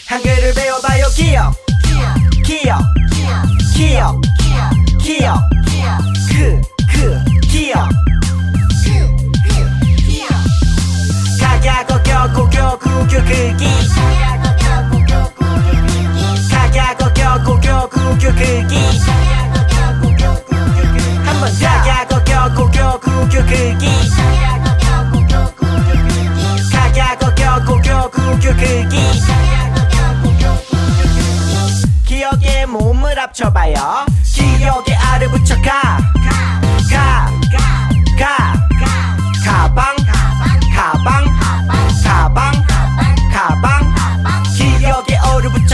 한글을 배워봐요. 기억 기억 기억 기억 기억 가갸거겨고교구교크기 가갸거겨고교구교크기 한번 가갸거겨고교구교크기 가갸거겨고교구교크기 기억에 몸을 합쳐봐요. 기억에 알을 붙여 가방 기억에 어를 붙여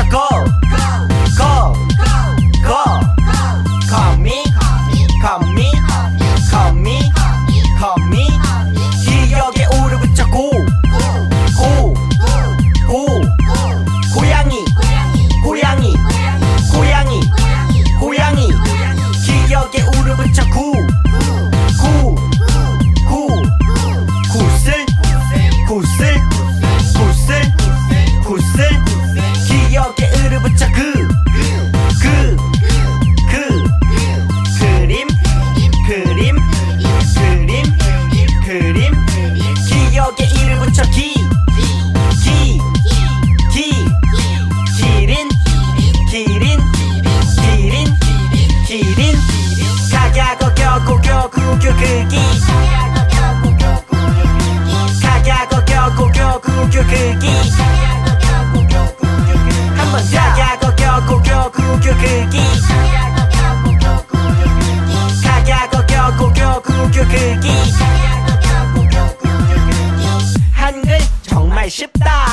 거미 기억에 오를 붙여 고양이 기억에 우를 붙여 구슬 기억에 을을 붙여 그림 기억에 이를 붙여 기린 가갸거겨고교구교크기 가갸거겨고교구교크기 한번 가갸거겨고교구교크기 가갸거겨고교구교크기 한글 정말 쉽다.